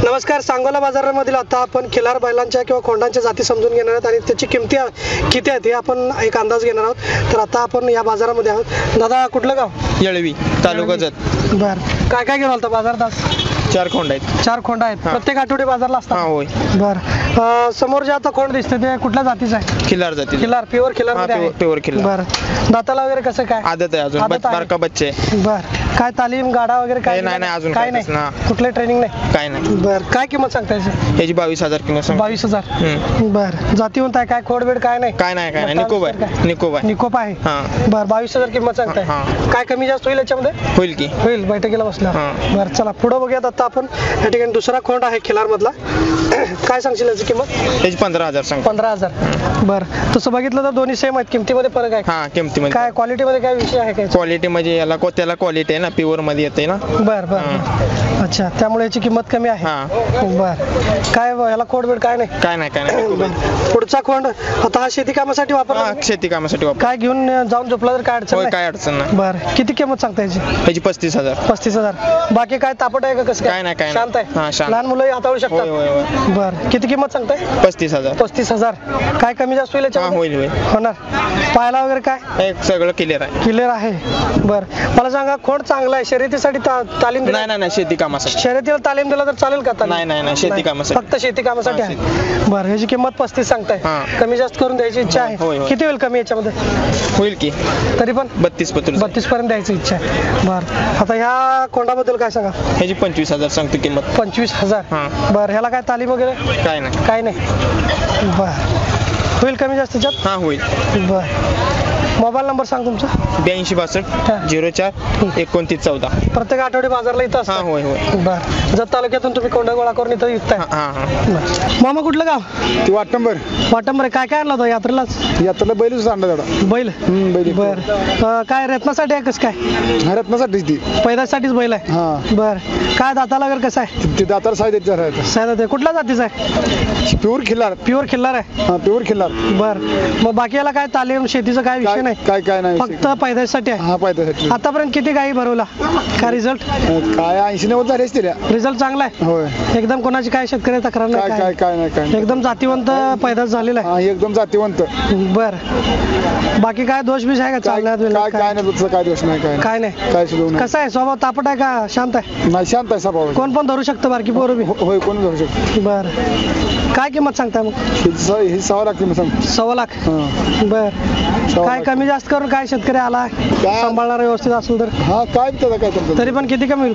नमस्कार. सांगोला बाजारामधील आता आपण खिलार बैलांच्या किंवा खोंडांच्या जाती समजून घेणार आहोत आणि त्याची किमती किती आहेत हे आपण एक अंदाज घेणार आहोत. तर आता आपण या बाजारामध्ये आहोत. दादा कुठलं गाव? येळवी, तालुका जत. बर, काय काय घेऊन आलता बाजारात आज? 4 खोंड आहेत. 4 खोंड आहेत. प्रत्येक आठवडी बाजारला असतात? होय. बर, समोर जे आता खोंड दिसते ते कुठल्या जातीचं आहे? खिलार जाती. खिलार, प्युअर खिलार मध्ये आहे? प्युअर खिलार. बर, दाताला वगैरे कसं काय? आदत आहे अजून, बारका बच्चे. बर, काय तालीम गाडा वगैरे काय? नाही अजून काय नाही, कुठले ट्रेनिंग नाही? काय नाही. बर, काय किंमत सांगता याची? याची 22,000 किंमत. 22,000. बर, जातीवंत आहे काय? खोडबेड काय नाही? काय नाही निकोप आहे. निकोप आहे. बर, 22,000 किंमत सांगताय. काय कमी जास्त होईल याच्यामध्ये? होईल की? होईल, बैठकीला बसला. बर, चला पुढे बघूयात. आता आपण या ठिकाणी दुसरा खोंड आहे खिलार मधला. काय सांगशील याची किंमत? त्याची 15,000 सांग. 15,000. बर, तसं बघितलं तर दोन्ही सेम आहेत, किमतीमध्ये फरक आहे? किमतीमध्ये. काय क्वालिटीमध्ये काय विषय आहे काय? क्वालिटी म्हणजे याला त्याला क्वालिटी आहे ना, प्युअर मध्ये येते ना. बर बर, अच्छा, त्यामुळे याची किंमत कमी आहे. बर, काय याला खोडबेड काय नाही? काय नाही. पुढचा खोंड आता हा शेती कामासाठी वापरला? शेती कामासाठी वापर. काय घेऊन जाऊन झोपला तर काय अडचण नाही? काय अडचण नाही. बर, किती किंमत सांगता याची? याची 35,000. 35,000. बाकी काय तापट आहे का कसं? काय नाही. शांत आहे? शांत. लहान मुलं हाताळू शकतात? बर, किती किंमत सांगताय? 35,000. 35,000. काय कमी जास्त होईल याच्यामध्ये? होईल. होणार. पायाला वगैरे काय? सगळं क्लिअर आहे. क्लिअर आहे. बर, मला सांगा, खोंड चांगला आहे, शर्यतीसाठी तालीम? नाही, शेती कामासाठी. शर्यतीला तालीम दिला तर चालेल का? नाही, शेती कामासाठी. फक्त शेती कामासाठी आहे. बरं, ह्याची किंमत 35 सांगताय. कमी जास्त करून द्यायची इच्छा आहे? किती होईल कमी याच्यामध्ये? होईल की? तरी पण 32 पर्यंत द्यायची इच्छा आहे. बरं, आता ह्या कोंडाबद्दल काय सांगा? ह्याची 25,000 सांगतो किंमत. 25,000. बरं, ह्याला काय तालीम वगैरे? काय नाही. बरं, होईल कमी जास्त त्याच्यात? होईल. बरं, मोबाईल नंबर सांग तुमचा? 8262 04 29 14. प्रत्येक आठवडी बाजारला इथं असतं? होय. बरं, जत तालुक्यातून तुम्ही कोंडा गोळा करून इथं विकताय? मामा कुठलं गाव? ती वाटंबर. वाटंबर. काय काय आणलं होतं यात्रेलाच? यात्रेला बैलच आणला दादा. बैल? बर, काय रत्नासाठी आहे कसं काय? रत्नासाठीच ती. पैदासाठीच बैल आहे? बर, काय दाताला वगैरे कसं आहे? ते दाताला साहेब कुठल्या जातीचा आहे? प्युअर खिल्लार. प्युअर खिल्लार आहे? प्युअर खिल्लार. बर, मग बाकी याला काय तालीम शेतीचं काय विषय नाही? काय नाही, फक्त पैदासाठी आहे? पैदासाठी. आतापर्यंत किती गायी भरवला? काय रिझल्ट? काय 80-90 झालेच तिला. रिझल्ट चांगला आहे? होय. एकदम कोणाची काय शेतकरी तक्रार नाही? काय नाही. एकदम जातीवंत पैदास झालेला आहे? एकदम जातीवंत. बर, बाकी काय दोष बीज आहे का? चालण्यात काय नाही, काय दोष नाही. काय नाही. काय सुद्धा नाही. कसं आहे स्वभाव? तापट आहे का शांत आहे? नाही, शांत आहे स्वभाव. कोण पण धरू शकतं बारकी पोरं बी? होय, कोण धरू शकतो. बर, काय किंमत सांगताय मग? ही 6 लाख किंमत सांग. 1.25 लाख. बर, काय कमी जास्त करून काय शेतकरी आला सांभाळणार व्यवस्थित असेल तर? काय तरी पण किती कमी होईल?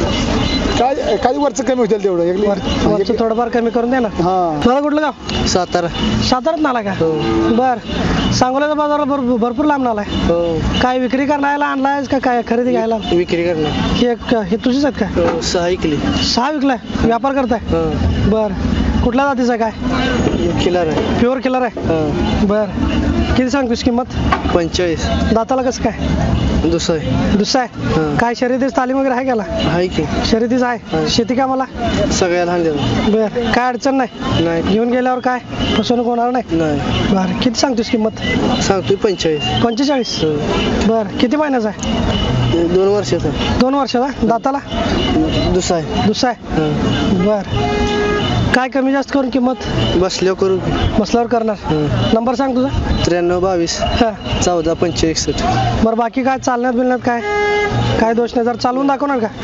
काय वरचं कमी होतील तेवढं. वरचं थोडंफार कमी करून दे ना. मला कुठलं गाव? सातारात नाला का? बर, सांगोल्याचा बाजार भरपूर लांब नालाय. काय विक्री करायला आणलाय का काय खरेदी घ्यायला? विक्री करणार. हे तुझीच आहेत का? 6 विकली. 6 विकलाय? व्यापार करताय? बर, कुठल्या जातीचा काय? खिलार आहे. प्युअर खिलार आहे? बर, किती सांगतोस किंमत? 45. दाताला कसं काय? दुसरा आहे? काय शर्यतीच तालीम वगैरे आहे का? आहे की? शर्यतीच आहे? शेती कामाला सगळ्याला आणलं. बर, काय अडचण नाही? घेऊन गेल्यावर काय फसवणूक होणार नाही? बर, किती सांगतोस किंमत? सांगतोय 45. 45? बर, किती महिन्याचा आहे? 2 वर्षाचा. 2 वर्षाचा? दाताला? दुसरा आहे? बर, काय कमी जास्त करून किंमत? बसल्यावर करणार. नंबर सांग तुझा? 93 22 14 25 61. बरं, बाकी काय चालण्यात बिलण्यात काय दोष नाही? जर चालवून दाखवणार का?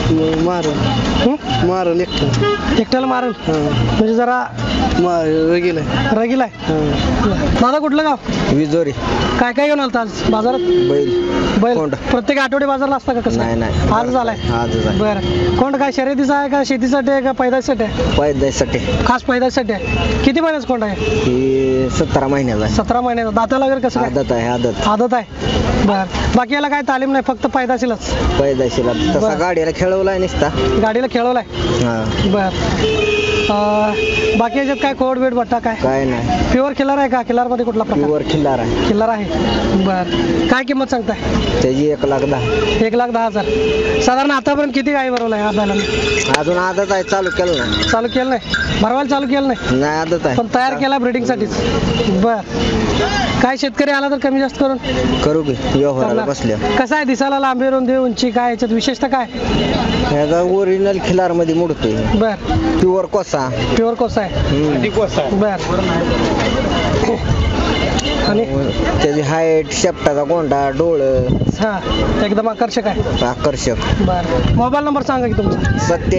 मारल एकट्याला मारेल म्हणजे जरा रगील आहे. दादा कुठलं गाव? विजोरी. काय घेऊन आलता आज बाजारात? बैल. प्रत्येक आठवडी बाजारला असता का? कसं नाही, आज झालाय? बरं, कोंड काय शर्यतीचा आहे का शेतीसाठी आहे का पैदासाठी आहे? पैदासाठी. खास पैदासाठी आहे? किती महिन्याचा कोंड आहे? 17 महिन्याचा. 17 महिन्याचा. दाताला वगैरे कसं? आदत आहे. बर, बाकी याला काय तालीम नाही, फक्त पैदाशीलाच? पैदाशीला. तसा गाडीला खेळवलाय नुसता. गाडीला खेळवलाय? बर, बाकी याच्यात काय कोड बीड बट्टा काय काय नाही प्युअर किलर आहे का किलर मध्ये कुठला प्रकार प्युअर खिल्लार आहे किलर आहे बर काय किंमत सांगताय त्याची 1,10,000 1,10,000 साधारण आतापर्यंत किती गाई भरवलं आहे बैलांना अजून आदत आहे चालू केलं नाही चालू केलं नाही भरवायला चालू केलं नाही नाही आदत आहे पण तयार केला ब्रिडिंग साठीच बर काय शेतकरी आला तर कमी जास्त करून करू की व्यवहाराला बसल्या कसं आहे दिसायला लांबी रुंदी उंची काय याच्यात विशेषतः काय ह्याचा ओरिजिनल खिलार मध्ये मोडतोय बर प्युअर कोसा प्युअर कोसा आहे बर आणि त्याची हाईट शेपटाचा गोंडा डोळ हा एकदम आकर्षक आहे आकर्षक बर मोबाईल नंबर सांगा की तुमचा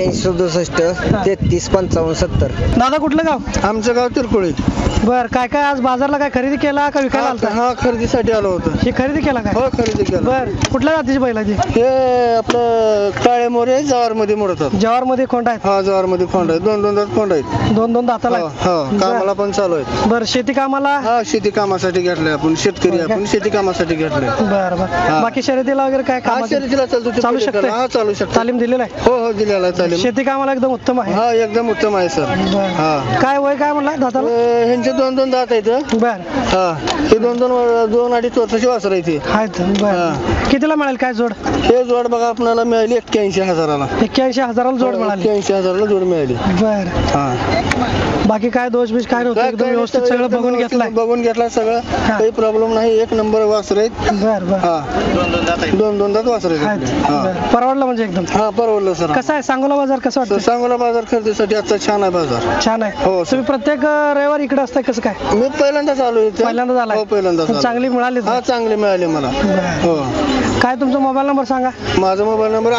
8767 335570 दादा कुठलं गाव आमचं गाव तिरकोळी बर काय काय आज बाजारला काय खरेदी केला का विकायला आलता हा खरेदीसाठी आलो होतो ही खरेदी केला काय हो खरेदी केलं बर कुठल्या जातीची बैलाची हे आपलं काळे मोरे जवार मध्ये मोडतात जवार मध्ये खोंड आहेत हा जवार मध्ये खोंड आहेत 2-2 दात खोंड आहेत दोन दाताला हो, आहेत. हो कामाला पण चालू आहेत बर शेती कामाला हा शेती कामासाठी घेतलंय आपण शेतकरी आपण शेती कामासाठी घेतलंय बर बर हा. बाकी शर्यतीला वगैरे काय हा काम शर्यतीला चालतो ते चालू पुढे शकते? करा. हा चालू शकतो तालीम दिलेला आहे हो हो दिलेला आहे तालीम शेती कामाला एकदम उत्तम आहे हा एकदम उत्तम आहे सर बर. हा काय वय काय म्हणला दाताला ह्यांचे 2-2 दात आहेत बर हा हे 2-2-2.5 वर्षाची वासर आहे ती आहेत बर हा. कितीला मिळेल काय जोड हे जोड बघा आपल्याला मिळाली 81,000ला 81,000 जोड मिळाली 81,000ला जोड मिळाली बर हा बाकी काय दोष बीज काय नव्हतं एकदम व्यवस्थित सगळं बघून घेतलाय बघून घेतलाय सगळं काही प्रॉब्लेम नाही एक नंबर वासर आहेत बर बर हा 2-2 दात वासर आहेत आहेत हा बर. परवडलं म्हणजे एकदम हा परवडलं सर कसं आहे सांगोला बाजार कसं वाटतं सांगोला बाजार खरेदीसाठी आजचा छान आहे बाजार छान आहे हो, तुम्ही प्रत्येक रविवारी इकडे असताय कसं काय मी पहिल्यांदाच आलो इथे पहिल्यांदा झालाय हो पहिल्यांदाच पण आलो. चांगली मिळाली हा चांगली मिळाली मला हो काय तुमचा मोबाईल नंबर सांगा माझा मोबाईल नंबर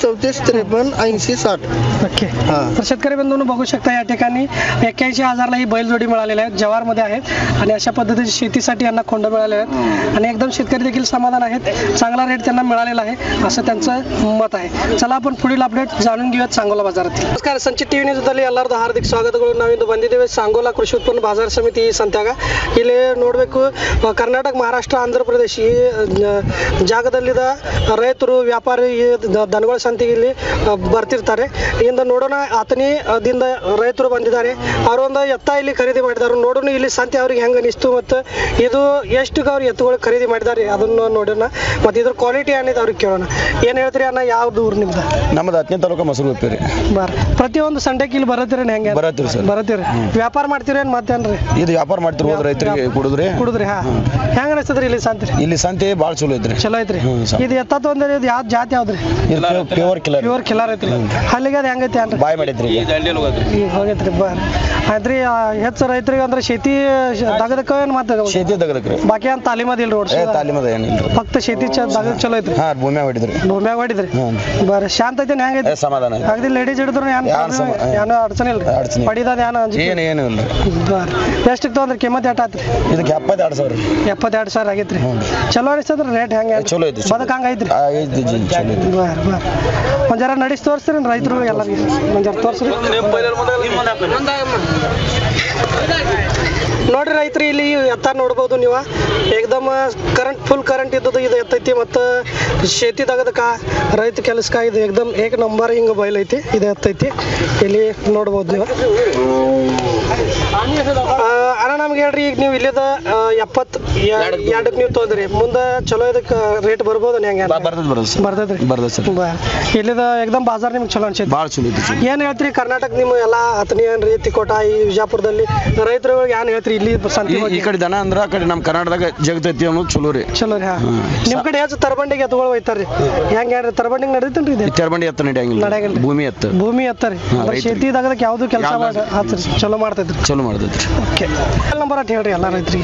9834538060 ओके हा. तर शेतकरी बंधूंनो बघू शकता या ठिकाणी 81,000ला ही बैलजोडी मिळालेल्या आहेत जवार मध्ये आहेत आणि अशा पद्धतीची शेतीसाठी यांना खोंड मिळाले आहेत आणि एकदम शेतकरी देखील समाधान आहेत चांगला रेट त्यांना मिळालेला आहे असं त्यांचं मत आहे चला आपण पुढील अपडेट जाणून घेऊयात सांगोला बाजारातील नमस्कार संचित टीव्ही ನ್ಯೂಸ್ದಲ್ಲಿ ಎಲ್ಲರದು ಹಾರ್ದಿಕ ಸ್ವಾಗತಗಳು ನಾವಿಂದು ಬಂದಿದ್ದೇವೆ ಸಾಂಗೋಲಾ ಕೃಷಿ ಉತ್ಪನ್ನ ಬಾಜಾರ ಸಮಿತಿ ಈ ಸಂತ್ಯಾಗ ಇಲ್ಲಿ ನೋಡಬೇಕು ಕರ್ನಾಟಕ ಮಹಾರಾಷ್ಟ್ರ ಆಂಧ್ರ ಪ್ರದೇಶ ಈ ಜಾಗದಲ್ಲಿದ ರೈತರು ವ್ಯಾಪಾರಿ ಈ ದನಗಳ ಸಂತೆಗೆ ಇಲ್ಲಿ ಬರ್ತಿರ್ತಾರೆ ಇಂದ ನೋಡೋಣ ಆತನಿ ದಿಂದ ರೈತರು ಬಂದಿದ್ದಾರೆ ಅವರು ಒಂದು ಎತ್ತ ಇಲ್ಲಿ ಖರೀದಿ ಮಾಡಿದ್ದಾರೆ ನೋಡೋಣ ಇಲ್ಲಿ ಸಂತೆ ಅವ್ರಿಗೆ ಹೆಂಗೆ ಅನಿಸ್ತು ಮತ್ತು ಇದು ಎಷ್ಟು ಅವ್ರು ಎತ್ತುಗಳು ಖರೀದಿ ಮಾಡಿದ್ದಾರೆ ಅದನ್ನು ನೋಡೋಣ ಮತ್ತು ಇದ್ರ ಕ್ವಾಲಿಟಿ ಏನಿದೆ ಅವ್ರಿಗೆ ಕೇಳೋಣ ಏನು ಹೇಳ್ತೀರಿ ಅಣ್ಣ ಯಾವ್ದು ಊರು ನಿಮ್ದು ನಮ್ಮದು 10ನೇ ತಾಲೂಕು ಮಸೂರು ರೀ ಬರ್ ಪ್ರತಿಯೊಂದು ಸಂಡೆಗೆ ಇಲ್ಲಿ ಬರತ್ತೀರಿ ಹೆಂಗೆ ಬರತ್ತೀರಿ ಸರ್ ಬರತ್ತೀರಿ ವ್ಯಾಪಾರ ಮಾಡ್ತೀರೇನು ಮತ್ತೇನ್ರಿ ಇದು ವ್ಯಾಪಾರ ಮಾಡ್ತಿರ್ಬೋದು ರೈತರಿಗೆ ಕುಡಿದ್ರಿ ಕುಡಿದ್ರಿ ಹಾ ಹೆಂಗ ಅನಿಸ್ತದ್ರಿ ಇಲ್ಲಿ ಸಂತೆ ಇಲ್ಲಿ ಸಂತೆ ಭಾಳ ಚಲೋ ಐತ್ರಿ ಚಲೋ ಐತ್ರಿ ಇದು ಎತ್ತ ತೊಂದ್ರೆ ಇದು ಯಾವ್ದು ಜಾತಿ ಯಾವ್ದ್ರಿ ಪ್ಯೂರ್ ಕಿಲರ್ ಪ್ಯೂರ್ ಕಿಲಾರ್ ಐತ್ರಿ ಅಲ್ಲಿಗೆ ಅದು ಹೆಂಗೈತಿ ಅನ್ರಿ ಬಾಯ್ ಮಾಡೈತ್ರಿ ಈಗ ಹೋಗೈತ್ರಿ ಬರ್ ಆಯ್ತ್ರಿ ಹೆಚ್ಚು ರೈತರಿಗೆ ಅಂದ್ರೆ शेती दगदक ಏನು ಮಾಡ್ತದೆ ಶೇತಿ ದಗದಕ್ರಿ ಬಾಕಿ ಅಂತ ತಾಲೀಮದ ಇಲ್ರಿ ಓಡ್ಸಿ ತಾಲೀಮದ ಏನಿಲ್ರಿ ಫಕ್ತ ಶೇತಿ ದಗದ ಚಲೋ ಐತ್ರಿ ಹಾ ಭೂಮ್ಯಾಗ ಹೊಡಿದ್ರಿ ಭೂಮ್ಯಾಗ ಹೊಡಿದ್ರಿ ಬರ್ ಶಾಂತ ಐತೆ ಹೆಂಗೈತಿ ಸಮಾಧಾನ ಐತಿ. ಅಗದಿ ಲೇಡೀಸ್ ಹಿಡಿದ್ರು ಏನು ಅಡಚಣೆ ಇಲ್ರಿ ಅಡಚಣೆ. ಪಡಿದ ಏನು ಅಂಜಿಕೆ ಏನು ಇಲ್ರಿ ಬರ್ ಎಷ್ಟಕ್ಕೆ ತೊಗೊಂಡ್ರಿ ಕಿಮ್ಮತ್ ಎಷ್ಟ್ ಆತ್ರಿ ಇದಕ್ಕೆ 72,000 72,000 ಆಗೈತ್ರಿ ಚಲೋ ಅನಿಸ್ತದ್ರಿ ರೇಟ್ ಹೆಂಗೆ ಚಲೋ ಐತಿ ಬದಕ್ ಹಂಗ ಐತ್ರಿ ಐತಿ ಚಲೋ ಐತಿ ಬರ್ ಬರ್ ಒಂದ್ ಜರ ನಡೆಸಿ ತೋರಿಸ್ತೀರಿ ರೈತರು ಎಲ್ಲರಿಗೆ ಒಂದ್ ಜರ ತೋರಿಸ್ರಿ ನೋಡ್ರಿ ರೈತರು ಇಲ್ಲಿ ಎತ್ತ ನೋಡ್ಬೋದು ನೀವು ಏಕದಮ್ ಕರೆಂಟ್ ಫುಲ್ ಕರೆಂಟ್ ಇದ್ದದ್ದು ಇದು ಎತ್ತೈತಿ ಮತ್ತು ಶೇತಿ ತೆಗದಕ್ಕ ರೈತ ಕೆಲಸಕ್ಕ ಇದು ಏಕದಮ್ ಏಕ ನಂಬರ್ ಹಿಂಗೆ ಬಯಲೈತಿ ಇದು ಎತ್ತೈತಿ ಇಲ್ಲಿ ನೋಡ್ಬೋದು ನೀವು ಅಣ್ಣ ನಮ್ಗೆ ಹೇಳ್ರಿ ಈಗ ನೀವು ಇಲ್ಲಿದ 72 ನೀವು ತೊಗೊಂಡ್ರಿ ಮುಂದೆ ಚಲೋ ಇದಕ್ಕೆ ರೇಟ್ ಬರ್ಬೋದು ಹೆಂಗೆ ಬರ್ತೈತ್ರಿ ಇಲ್ಲಿದ ಏಕದಮ್ ಬಾಜಾರ್ ನಿಮ್ಗೆ ಚಲೋ ಅನ್ಸೈತಿ ಭಾಳ ಚಲೋ ಐತಿ ಏನ್ ಹೇಳ್ತೀರಿ ಕರ್ನಾಟಕ ನಿಮ್ಮ ಎಲ್ಲಾ ಹತ್ತನಿ ಏನ್ರಿ ತಿಕೋಟ ಈ ವಿಜಾಪುರದಲ್ಲಿ ರೈತರುಗಳಿಗೆ ಏನ್ ಹೇಳ್ತೀರಿ ಇಲ್ಲಿ ಸಂತೆ ಈ ಕಡೆ ದನ ಅಂದ್ರ ಆ ಕಡೆ ನಮ್ಮ ಕರ್ನಾಟಕದಾಗ ಜಗತೈತಿ ಅನ್ನೋದು ಚಲೋ ರೀ ಚಲೋ ರೀ ನಿಮ್ ಕಡೆ ಹೆಚ್ಚು ತರಬಂಡಿಗೆ ಎತ್ತುಗಳು ಒಯ್ತಾರ್ರಿ ಹೆಂಗ್ ಹೇಳ್ರಿ ತರಬಂಡಿಗೆ ನಡೀತೇನ್ರಿ ಇದು ಚರ್ಬಂಡಿ ಎತ್ತ ನಡೆಯಂಗಿಲ್ಲ ನಡೆಯಂಗಿಲ್ರಿ. ಭೂಮಿ ಎತ್ತ ಅಂದ್ರೆ ಶೇತಿದಾಗದಕ್ಕೆ ಯಾವ್ದು ಕೆಲಸ ಹಚ್ರಿ ಚಲೋ ಮಾಡ್ತೈತ್ರಿ ಚಲೋ ಮಾಡ್ತೈತ್ರಿ ಓಕೆ ನಂಬರ್ ಅಟ್ ಹೇಳ್ರಿ ಎಲ್ಲಾ ರೈತರಿಗೆ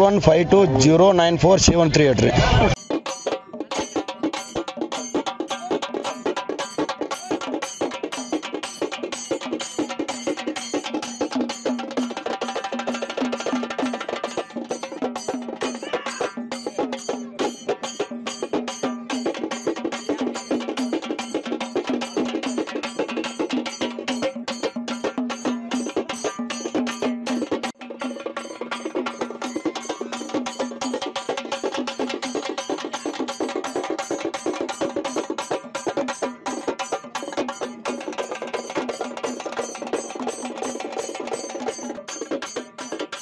8152094738 ರೀ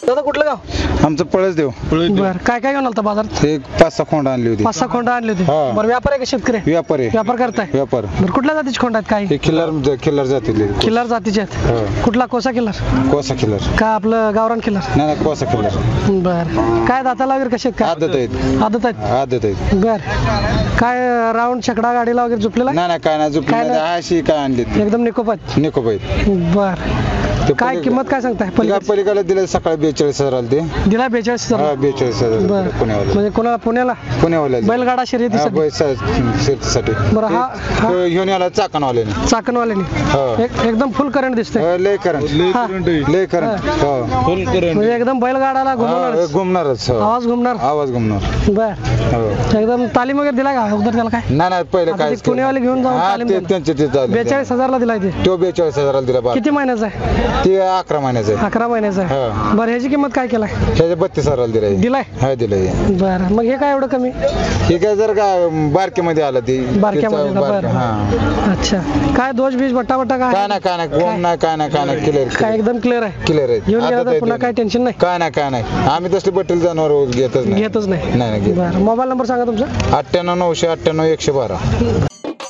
दादा कुठलं गाव? आमचं पळस देव बर काय काय घेऊन आलता बाजारात? एक 5-6 खोंड आणली होती. 5-6 खोंड आणले होते. हा. बरं व्यापार आहे का शेतकरी? व्यापार आहे. व्यापार करताय? व्यापार. बरं कुठल्या जातीचे खोंड आहेत? काय हे किल्लर जातील. किल्लार जातीचे आहेत. हा. कुठला कोसा किल्लार कोसा किल्लर. का आपलं गावरान किल्लार? नाही कोसा किल्लर. बर काय दाताला वगैरे कसे आहेत? आदत आहेत. काय आदत आहेत? आदत आहेत. बर काय राऊंड छकडा गाडीला वगैरे झुपलेला? नाही काय नाही झुपली काय नाही. नाही. अशी काय आणली एकदम निकोपात. निकोप आहेत. बर ते काय पलीकडे- किंमत काय सांगताय? पलीकडे दिले सकाळी 42,000 आले ते. दिला 42,000. 42,000 बर पुण्यावाला. म्हणजे कोणाला? पुण्याला पुण्यावाला बैलगाडा शर्यतीसाठी. शेतीसाठी बरं हा घेऊन याला चाकणवाल्याने. चाकणवाल्याने हो. एकदम फुल करंट दिसतंय. लय करंट. हा. लय करंट. फुल करंट. म्हणजे एकदम बैलगाडाला घुमवणार. घुमणारच. हो. आवाज घुमणार. आवाज घुमणार. बर हो. एकदम तालीम वगैरे दिला का अगोदर त्याला? काय नाही पहिले आता काय ते पुणेवाले घेऊन जाऊन तालीम देणार. त्यांचे ते चालले. 42,000 ला दिलाय ते. तो 42,000 दिला बा. किती महिन्याचा आहे? ते 11 महिन्याचं आहे. 11 महिन्याचा आहे. हा. बरं ह्याची किंमत काय केलाय? ह्याच्या 32,000 दिलाय. दिलाय. हा दिलाय. बरं मग हे काय एवढं कमी? हे काय जर का बारकीमध्ये आलं ते बारक्यामध्ये का? बरं. हा. अच्छा काय दोष बीज बट्टा काय नाही गोम नाही काय नाही क्लिअर काय एकदम क्लिअर आहे. क्लिअर आहे. येऊन गेला आता तर पुन्हा काय टेन्शन नाही. काय नाही आम्ही तसले बट्टेल जनावर घेतच नाही. घेतच नाही. नाही घेत. बरं मोबाईल नंबर सांगा तुमचा. 98 998 112.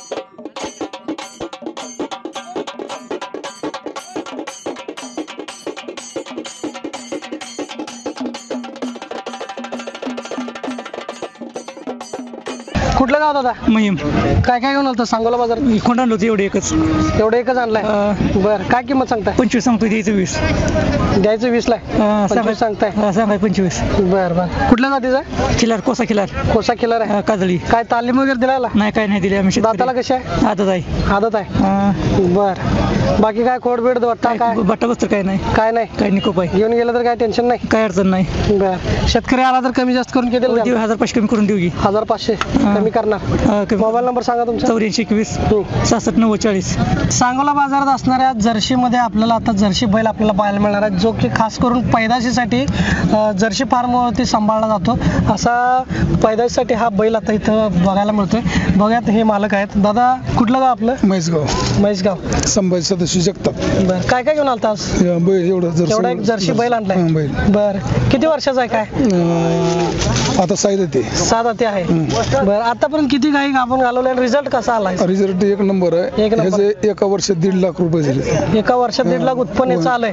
कुठलं गाव दादा? महिम काय काय घेऊन आलं सांगोला बाजार? खोंड आणलं होतं एवढं एकच. एवढं एकच आणलाय? बरं काय किंमत सांगताय? 25 सांगतोय द्यायचं 20. द्यायचं 20 ला? 25 सांगताय? सांगाय 25. बरं बरं कुठल्या जातीचा? खिलार कोसा खिलार कोसा किल्लार आहे. काजळी. काय तालीम वगैरे दिलायला? नाही काय नाही दिले आम्ही शेतकरी. दाताला कशी आहे? आदत आहे. आदत आहे. बर बाकी काय खोडबीड वाटतं काय? बट्टा बसतं काय नाही. काय नाही. काय निकोप आहे. घेऊन गेलं तर काय टेन्शन नाही. काय अडचण नाही. बर शेतकरी आला तर कमी जास्त करून किती देऊ 1,005 कमी करून देऊ की. 1,500 कमी करणार. मोबाईल नंबर सांगा तुमचा. 84 21 66 49. सांगोला बाजारात असणाऱ्या जर्सी मध्ये आपल्याला आता जर्सी बैल आपल्याला पाहायला मिळणार आहे, जो की खास करून पैदाशीसाठी जर्सी फार्मवरती सांभाळला जातो. असा पैदाशीसाठी हा बैल आता इथं बघायला मिळतोय. बघूयात हे मालक आहेत. दादा कुठलं गाव आपलं? म्हैसगाव. संभाजी सदस्य जगतात. बर काय काय घेऊन आलता आज? एवढा एक जर्सी बैल आणलाय. बर किती वर्षाचा आहे? काय आता साईद ते 7 दाते आहे. बर आतापर्यंत किती गाई आपण घालवल्या? रिझल्ट कसा आलाय? रिझल्ट एक नंबर आहे. एक नंबर. ह्याचे एका वर्षात 1.5 लाख रुपये झाले. एका वर्षात 1.5 लाख उत्पन्न आलंय.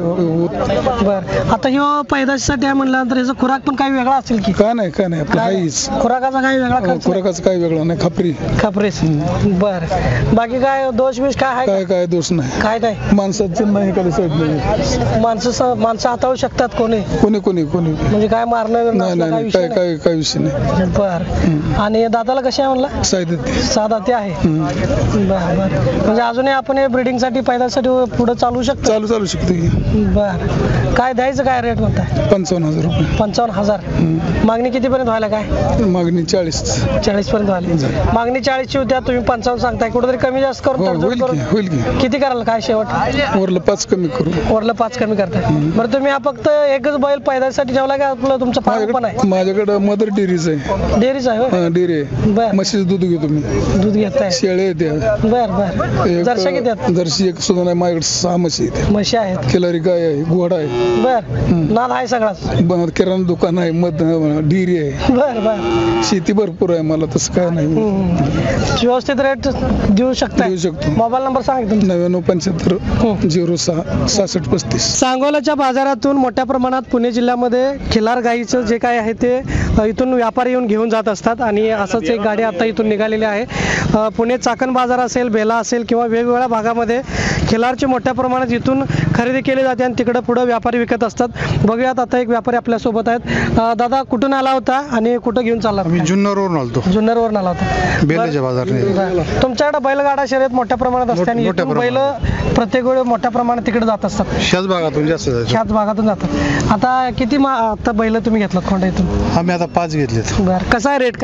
बर आता ह्यो पैदाशीसाठी आहे म्हणल्यानंतर याचा खुराक पण काही वेगळा असेल की? काय नाही आपलं हाईच. खुराकाचा काही वेगळा खर्च नाही? खुराकाचं काही वेगळं नाही. खापरीस. बर बाकी काय दोष बिष काय आहे का? काय दोष नाही. काय नाही. माणसाचं नाही एखाद्या साईड नाही. माणसं हाताळू शकतात कोणी? कोणी म्हणजे काय मारणं नाही काय विषय नाही. बर आणि दाताला कशी आहे म्हणला? साईद 6 दाते आहे. बर म्हणजे अजूनही आपण हे ब्रीडिंग साठी पैदासाठी पुढे चालू शकतो? चालू शकतो की. बर काय द्यायचं काय रेट म्हणताय? 55,000 रुपये. 55,000. मागणी किती पर्यंत व्हायला? काय मागणी 40 पर्यंत व्हायला. मागणी 40 ची होत्या, तुम्ही 55 सांगताय. कुठेतरी कमी जास्त करून तडजोड करून होईल की. किती कराल काय शेवट? वरलं 5 कमी करू. वरलं 5 कमी करताय. बरं तुम्ही हा फक्त एकच बैल पैदासाठी ठेवला का आपलं तुमचं फार्म पण आहे? माझ्याकडे मदर डेअरीज आहे. डेअरीच आहे होय? डेअरी आहे. बर म्हशीचं दूध घेतो मी. दूध घेताय? शेळे येते. बर जर्सी किती आहेत? जर्सी एक सुद्धा नाही. माझ्याकडे 6 म्हशी आहेत. म्हशी आहेत. खिलारी गाय आहे. घोडा आहे. बर नाद आहे सगळाच. किराणा दुकान आहे. डेअरी आहे. बर शेती भरपूर आहे मला. तसं काय नाही. व्यवस्थित रेट देऊ शकतो. मोबाईल नंबर सांगा तुमचा. 9975 06 66 35. सांगोलाच्या बाजारातून मोठ्या प्रमाणात पुणे जिल्ह्यामध्ये खिलार गाईचं जे काय आहे ते इथून व्यापारी येऊन घेऊन जात असतात आणि असंच एक गाडी आता इथून निघालेली आहे. पुणे चाकण बाजार असेल, बेला असेल किंवा वेगवेगळ्या भागामध्ये खिलारची मोठ्या प्रमाणात इथून खरेदी केली जाते आणि तिकडे पुढे व्यापारी विकत असतात. बघूयात आता एक व्यापारी आपल्यासोबत आहेत. दादा कुठून आला होता आणि कुठं घेऊन चालला? जुन्नरवरून आलतो. जुन्नरवरून आला होता. बेलाच्या बाजाराने. तुमच्याकडे बैलगाडा शर्यत मोठ्या प्रमाणात असते आणि इथून बैल प्रत्येक वेळी मोठ्या प्रमाणात तिकडे जात असतात. ह्याच भागातून ह्याच भागातून जातात. आता किती आता बैल तुम्ही घेतला खोंड इथून? आम्ही आता 5 घेतलेत. बरं कसा आहे रेट काय इकडचा?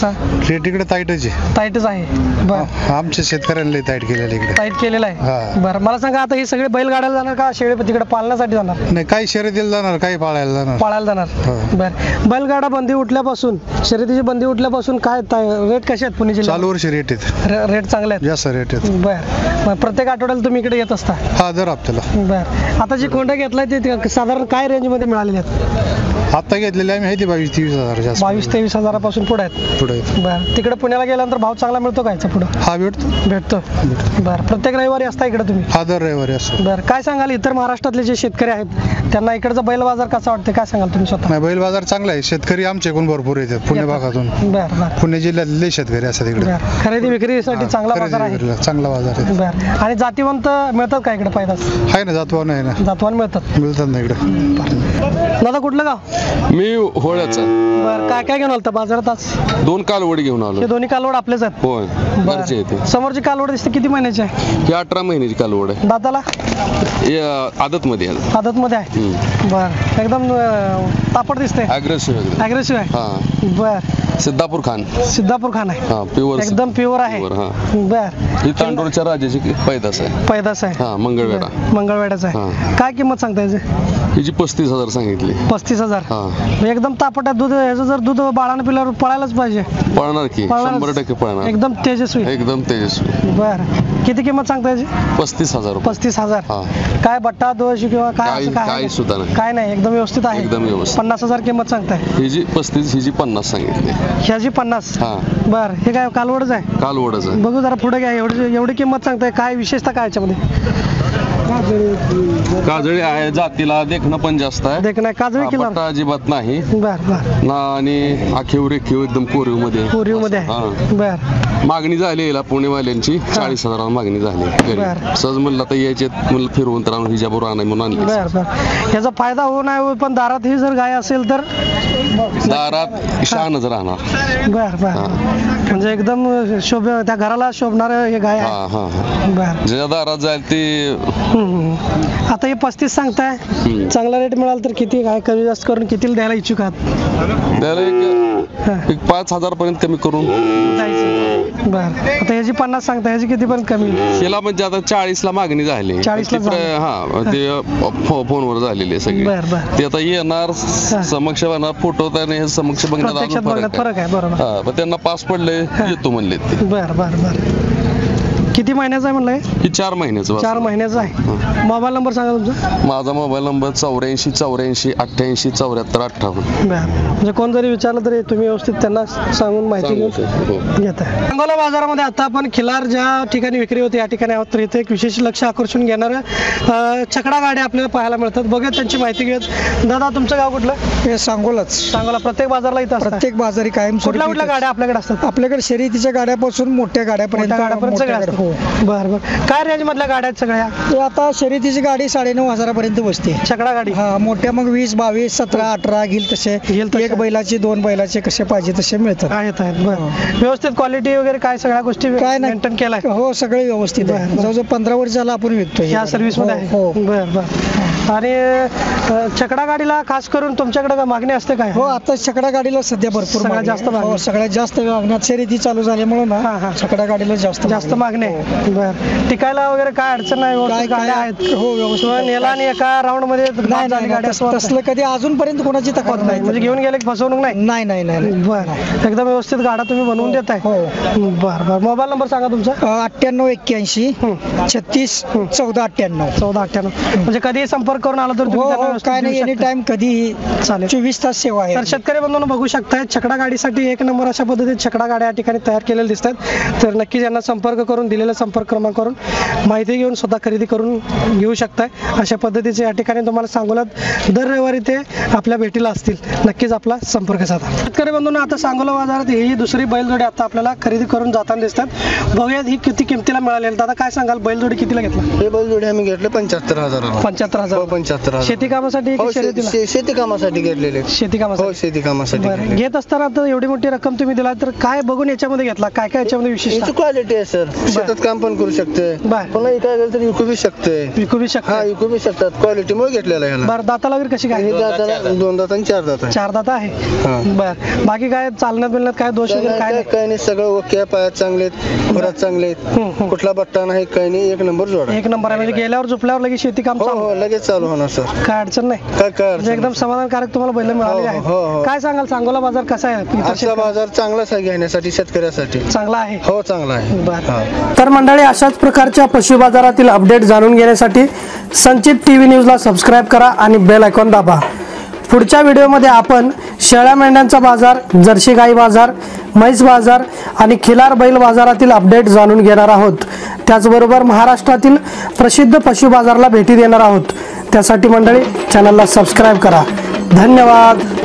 हा रेट इकडे ताईटच आहे. टाईटच आहे. बर आमच्या शेतकऱ्यांना ताईट केलेलं इकडे. टाईट केलेला हा. आहे. बरं मला सांगा आता हे सगळे बैलगाड्याला जाणार का शेळी तिकडे पाळण्यासाठी जाणार? नाही, काही शर्यतीला जाणार, काही पाळायला जाणार. पाळायला जाणार. हो. बर बैलगाडा बंदी उठल्यापासून शर्यतीची बंदी उठल्यापासून काय रेट कसे आहेत पुणे जिल्ह्यात? चालू वर्षी रेट आहेत, रेट चांगले आहेत. जास्त रेट आहेत. बर प्रत्येक आठवड्याला तुम्ही इकडे येत असता? हा, दर हप्त्याला. बर आता जे कोंडा घेतलाय ते साधारण काय रेंज मध्ये मिळालेले आहेत? आता घेतलेले आम्ही आहे ते 22-23 हजार जास्त 22-23 हजारापासून पुढे आहेत. पुढे आहेत. बर तिकडे पुण्याला गेल्यानंतर भाव चांगला मिळतो का याचा पुढं? हा, भेटतो. बर प्रत्येक रविवारी असता इकडे तुम्ही? हा, दर रविवारी असतो. बर काय सांगाल इतर महाराष्ट्रातले जे शेतकरी आहेत त्यांना इकडचा बैल बाजार कसा वाटतं, काय सांगाल तुम्ही स्वतः? नाही, बैल बाजार चांगला आहे. शेतकरी आमच्याकडून भरपूर येतात पुणे भागातून. बर बर पुणे जिल्ह्यातले शेतकरी असतात इकडे. बर खरेदी विक्रीसाठी चांगला बाजार आहे. खरेदी चांगला बाजार आहे. बर आणि जातीवंत मिळतात का इकडे पैदास? आहे ना, जातवान आहे ना, जातवान मिळतात. मिळतात ना इकडे. दादा कुठलं गाव? मी होळ्याचा बर काय काय घेऊन आलता बाजारात आज? 2 कालवडी घेऊन आलो. हे दोन्ही कालवड आपलेच आहेत? होय, घरचे येते. समोरची कालवड दिसते किती महिन्याची आहे? ही 18 महिन्याची कालवड आहे. दाताला आदत मध्ये आदत मध्ये आहे. बर एकदम तापड दिसते, अग्रेसिव्ह अग्रेसिव्ह आहे. हा, बर सिद्धापूर खान. सिद्धापूर खान आहे. हा, प्युअर एकदम प्युअर आहे. प्युअर. हा, बर ही तांडूरच्या राजाची पैदास आहे. पैदास आहे. हा, मंगळवेढा. मंगळवेढाचा आहे. हा. काय किंमत सांगता याची? हिची 35,000 सांगितली. 35,000. हा, एकदम तापट आहे दूध. ह्याचं जर दूध बाळानं पिल्यावर पळायलाच पाहिजे. पळणार की पळणार. 100% पळणार. एकदम तेजस्वी. एकदम तेजस्वी. बर किती किंमत सांगता याची? 35,000 रुपये. 35,000. हा, काय बट्टा दोष किंवा काय काही- असं काय काही आहे? सुद्धा नाही. काय नाही एकदम व्यवस्थित आहे. एकदम व्यवस्थित. 50,000 किंमत सांगताय. हिची 35, हिची 50 सांगितली. ह्याची 50. हा, बर हे काय कालवडच आहे? कालवडच आहे. बघू जरा पुढे घ्या. एवढी किंमत सांगताय, काय विशेषता काय याच्यामध्ये? काजळी आहे, जातीला देखणं पण जास्त आहे. देख नाही काजळी किलो. पट्टा अजिबात नाही बर बर ना, आणि आखीव रेखीव एकदम कोरीव मध्ये. कोरीवमध्ये आहे. हा. बर मागणी झाली याला पुणेवाल्यांची 40,000 मागणी झाली घरी. बरं. सहज म्हणलं आता यायचे म्हणलं फिरवून तर आणून हिच्या बरोबर आणाय म्हणून आणली. बर बर याचा फायदा होऊ नाही होऊ, पण दारात ही जर गाय असेल तर दारात शानच राहणार. बर बर हा. म्हणजे एकदम त्या घराला शोभणार हे गाय हा आहे. हा हा, बर ज्याच्या दारात जाईल ते आता हे 35 सांगताय. चांगला रेट मिळाला तर किती काय कमी जास्त करून कितीला द्यायला इच्छुक आहात? त्याला एक 5,000 पर्यंत कमी करून जायचं. बर आता ह्याची 50 सांगता, ह्याची किती पण कमी? हिला म्हणजे आता 40ला मागणी झाली. 40 ला ती हा, ते फोनवर झालेली आहे सगळी. बर बर ते आता येणार समक्ष बघणार, फोटो आणि हे समक्ष बघण्यात प्रत्यक्षात अजून बघण्यात फरक आहे. बरोबर. हा, पण त्यांना पास पडले येतो म्हणले ते. बर बर बर किती महिन्याचा आहे म्हणलंय? ही 4 महिन्याचं 4 महिन्याचा आहे. मोबाईल नंबर सांगा तुमचा. माझा मोबाईल नंबर 84 84 88 74 58. बर म्हणजे कोण जरी विचारलं तरी तुम्ही व्यवस्थित त्यांना सांगून माहिती घेऊन घेता. सांगोला बाजारामध्ये आता आपण खिलार ज्या ठिकाणी विक्री होते या ठिकाणी आहोत. तर इथे एक विशेष लक्ष आकर्षून घेणारं छकडा गाड्या आपल्याला पाहायला मिळतात. बघूया त्यांची माहिती घेऊयात. दादा तुमचं गाव कुठलं? हे सांगोलाच. सांगोला. प्रत्येक बाजारला इथं असतात? प्रत्येक बाजारी कायम कुठल्या कुठल्या गाड्या आपल्याकडे असतात? आपल्याकडे शर्यतीच्या गाड्यापासून मोठ्या गाड्यापर्यंत. मोठ्या गाड्यापर्यंत सगळ्या असतात. हो. बर बर काय रेंज मधल्या गाड्या आहेत सगळ्या? ते आता शर्यतीची गाडी 9,500 पर्यंत बसते. छकडा गाडी. हा, मोठ्या मग 20, 22, 17, 18 घेईल तसे. घेईल तसे. एक बैलाचे 2 बैलाचे कसे पाहिजे तसे मिळतात. आहेत आहेत. बर व्यवस्थित क्वालिटी वगैरे काय सगळ्या गोष्टी काय नाही मेंटेन केलाय? हो, सगळे व्यवस्थित आहे. बरं. जवळजवळ 15 वर्ष झाला आपण विकतोय ह्या सर्व्हिस मध्ये आहे. हो. बर बर आणि छकडा गाडीला खास करून तुमच्याकडे मागणी असते काय? हो, आता छकडा गाडीला सध्या भरपूर सगळ्यात मागणी आहे. जास्त मागणी. हो, सगळ्यात जास्त मागण्यात शर्यती चालू झाल्यामुळे हा, हा. ना छकडा गाडीला जास्त मागणी आहे. बर टिकायला वगैरे काय अडचण नाही? व्यवस्थित काय- गाड्या काय- आहेत? हो, व्यवस्थित शिवाय आहे. नेला आणि एका राऊंड मध्ये नाही बाद झाली नाही गाडी असं वाटतं? तसलं कधी अजूनपर्यंत कोणाची तक्रार नाही. म्हणजे घेऊन गेले की फसवणूक नाही? नाही नाही नाही बर एकदम व्यवस्थित गाडा तुम्ही बनवून देताय? हो. बर बर मोबाईल नंबर सांगा तुमचा. 98 81 36 14 98. 1498. म्हणजे कधीही संपर्क करून आला तर तुम्ही हो त्यांना हो, व्यवस्थित काय नाही, देऊ एनी शकता? टाइम कधीही चालेल. 24 तास सेवा आहे. तर शेतकरी बंधूंनो बघू शकताय छकडा गाडीसाठी एक नंबर अशा पद्धतीने छकडा गाड्या या ठिकाणी तयार केलेल्या दिसतात. तर नक्कीच यांना संपर्क करून दिलेल्या संपर्क क्रमांकावरून माहिती घेऊन स्वतः खरेदी करून घेऊ शकताय. अशा पद्धतीचे या ठिकाणी तुम्हाला सांगोल्यात दर रविवारी ते आपल्या भेटीला असतील. नक्कीच आपला संपर्क साधा. शेतकरी बंधूंनो आता सांगोला बाजारात ही दुसरी बैलजोडी आता आपल्याला खरेदी करून जाताना दिसतात. बघूयात ही किती किमतीला मिळालेली. दादा काय सांगाल बैलजोडी कितीला घेतला? हे बैलजोडी आम्ही घेतले 75,000. 75,000. 75,000. शेती कामासाठी की शर्यतीला? शेती कामासाठी घेतलेले. शेती हो, कामासाठी. शेती कामासाठी बरं. घेतलेले. घेत असताना तर एवढी मोठी रक्कम तुम्ही दिला तर काय बघून याच्यामध्ये घेतला? काय काय याच्यामध्ये विशेष? याची क्वालिटी आहे सर. शेतात शेतात काम पण करू शकते बर. पुन्हा काय झालं तर विकू बी शकते विकू बी हा शकता विकू बी शकतात क्वालिटीमुळे घेतलेला याला बरं दाताला वगैरे कशी काय हे दाताला 2 दात आणि 4 दात आहे 4 दात आहे हा. बर बाकी काय चालण्यात बिलण्यात काय दोष वगैरे काय नाही काही नाही सगळं ओके पायात चांगले आहेत खोरात चांगले आहेत कुठला बट्टा नाही काही नाही 1 नंबर जोड आहे. एक नंबर आहे म्हणजे गेल्यावर झोपल्यावर लगेच शेती काम हो चालू हो लगेच चालू होणार सर काय अडचण नाही काय काय म्हणजे अडचण एकदम समाधानकारक तुम्हाला बैल मिळालेले हो, हो, आहेत हो. काय सांगाल सांगोला बाजार कसा आहे इतर आजचा शेतकऱ्या- बाजार चांगलाच आहे घेण्यासाठी शेतकऱ्यासाठी चांगला आहे हो चांगला आहे बरं. हा. तर मंडळी अशाच प्रकारच्या पशु बाजारातील अपडेट जाणून घेण्यासाठी संचित TV न्यूजला सबस्क्राईब करा आणि बेल आयकॉन दाबा. पुढच्या व्हिडिओमध्ये आपण शेळ्या मेंढ्यांचा बाजार, जर्सी गाई बाजार, म्हैस बाजार आणि खिलार बैल बाजारातील अपडेट जाणून घेणार आहोत. त्याचबरोबर महाराष्ट्रातील प्रसिद्ध पशु बाजारला भेटी देणार आहोत. त्यासाठी मंडळी चॅनलला सबस्क्राईब करा. धन्यवाद.